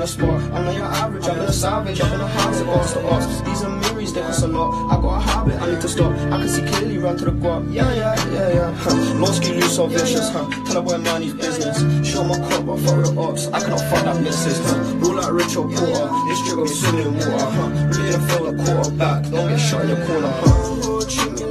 the spot. I'm not your average, I'm in a savage, I'm in a house of boss to us. These are mirrors, they cost a lot. I got a habit, I need to stop. I can see clearly, run to the guap. Yeah. Lost ski loose so vicious, tell a boy mind his business. Show my cup, but fuck with ops. I cannot fuck that missus, Rule like Richard Porter. This trigger be swimming in water, Really gonna feel the quarterback. Don't get shot in the corner,